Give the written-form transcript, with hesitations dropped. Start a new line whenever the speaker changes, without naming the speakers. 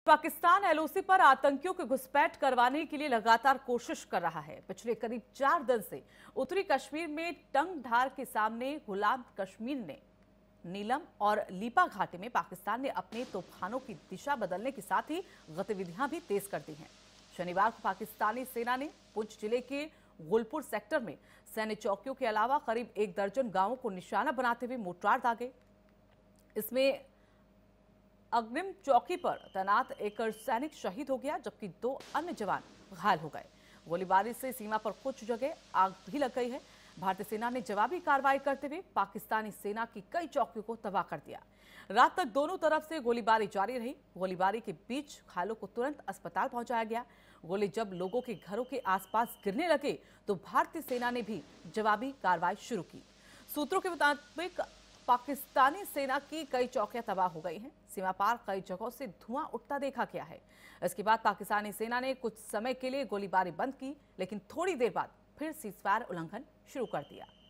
Pakistan LOC पर आतंकियों की घुसपैठ करवाने के लिए लगातार कोशिश कर रहा है। पिछले करीब 4 दिन से उत्तरी कश्मीर में टंगधार के सामने गुलाम कश्मीर ने नीलम और लीपा घाटी में पाकिस्तान ने अपने तोफानों की दिशा बदलने के साथ ही गतिविधियां भी तेज कर दी हैं। शनिवार को पाकिस्तानी सेना ने पुंछ जिले के गुलपुर सेक्टर में सैन्य चौकियों के अलावा करीब 1 दर्जन गांवों को निशाना बनाते हुए मोर्टार दागे। इसमें अग्रिम चौकी पर तैनात एक सैनिक शहीद हो गया, जबकि 2 अन्य जवान घायल हो गए। गोलीबारी से सीमा पर कुछ जगह आग भी लग गई है। भारतीय सेना ने जवाबी कार्रवाई करते हुए पाकिस्तानी सेना की कई चौकियों को तबाह कर दिया। रात तक दोनों तरफ से गोलीबारी जारी रही। गोलीबारी के बीच घायलों को तुरंत अस्पताल पहुंचाया गया। गोली जब लोगों के घरों के आसपास गिरने लगे तो भारतीय सेना ने भी जवाबी कार्रवाई शुरू की। सूत्रों के मुताबिक पाकिस्तानी सेना की कई चौकियां तबाह हो गई हैं। सीमा पार कई जगहों से धुआं उठता देखा गया है। इसके बाद पाकिस्तानी सेना ने कुछ समय के लिए गोलीबारी बंद की, लेकिन थोड़ी देर बाद फिर सीजफायर उल्लंघन शुरू कर दिया।